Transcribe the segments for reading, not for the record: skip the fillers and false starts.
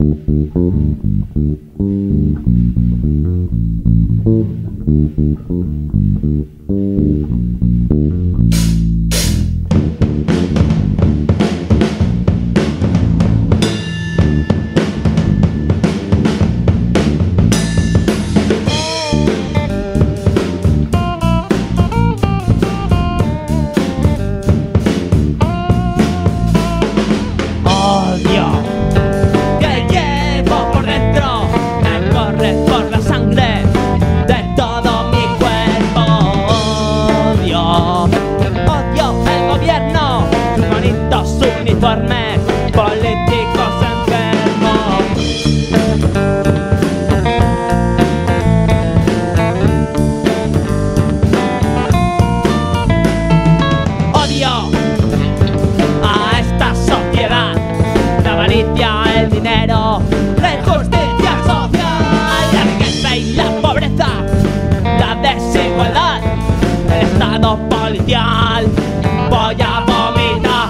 Uniformes políticos enfermos. Odio a esta sociedad, la avaricia, el dinero, la injusticia social, la riqueza y la pobreza, la desigualdad, el estado policial. Voy a vomitar.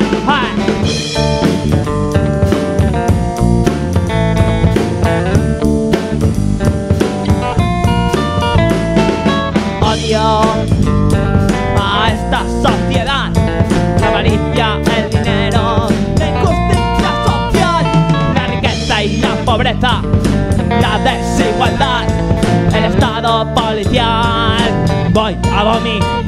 Odio a esta sociedad, la avaricia, el dinero, la injusticia social, la riqueza y la pobreza, la desigualdad, el estado policial. Voy a vomitar.